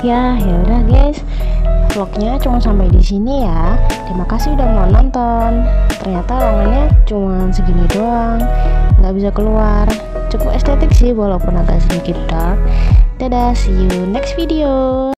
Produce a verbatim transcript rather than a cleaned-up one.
Ya, ya udah guys. Vlognya cuma sampai di sini ya. Terima kasih udah mau nonton. Ternyata ruangannya cuma segini doang, nggak bisa keluar. Cukup estetik sih walaupun agak sedikit dark. Dadah, see you next video.